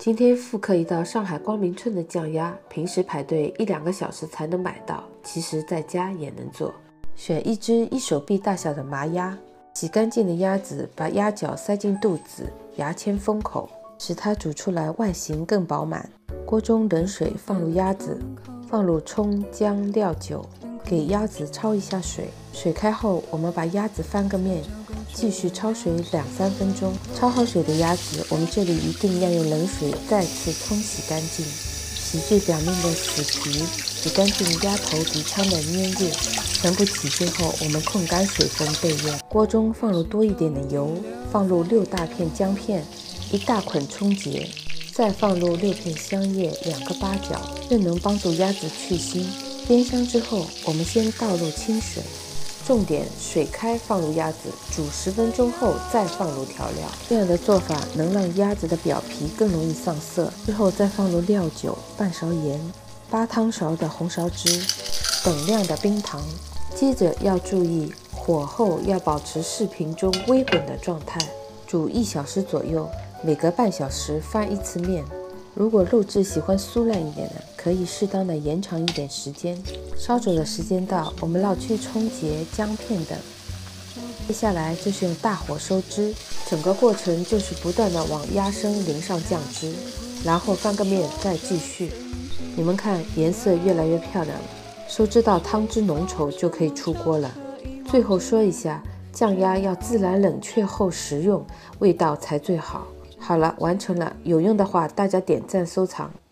今天复刻一道上海光明村的酱鸭，平时排队1-2个小时才能买到，其实在家也能做。选一只1手臂大小的麻鸭，洗干净的鸭子把鸭脚塞进肚子，牙签封口，使它煮出来外形更饱满。锅中冷水放入鸭子，放入葱姜料酒，给鸭子焯一下水。水开后，我们把鸭子翻个面，继续焯水2-3分钟。焯好水的鸭子，我们这里一定要用冷水再次冲洗干净，洗去表面的死皮，洗干净鸭头鼻腔的粘液。全部洗净后，我们控干水分备用。锅中放入多一点的油，放入6大片姜片，1大捆葱节，再放入6片香叶，2个八角，这能帮助鸭子去腥。煸香之后，我们先倒入清水，重点水开放入鸭子，煮10分钟后再放入调料。这样的做法能让鸭子的表皮更容易上色。之后再放入料酒、半勺盐、8汤勺的红苕汁、等量的冰糖。接着要注意火候要保持视频中微滚的状态，煮1小时左右，每隔半小时翻1次面。如果肉质喜欢酥烂一点的，可以适当的延长一点时间。烧煮的时间到，我们捞去葱节、姜片等。接下来就是用大火收汁，整个过程就是不断的往鸭身淋上酱汁，然后翻个面再继续。你们看，颜色越来越漂亮了，收汁到汤汁浓稠就可以出锅了。最后说一下，酱鸭要自然冷却后食用，味道才最好。好了，完成了，有用的话大家点赞收藏。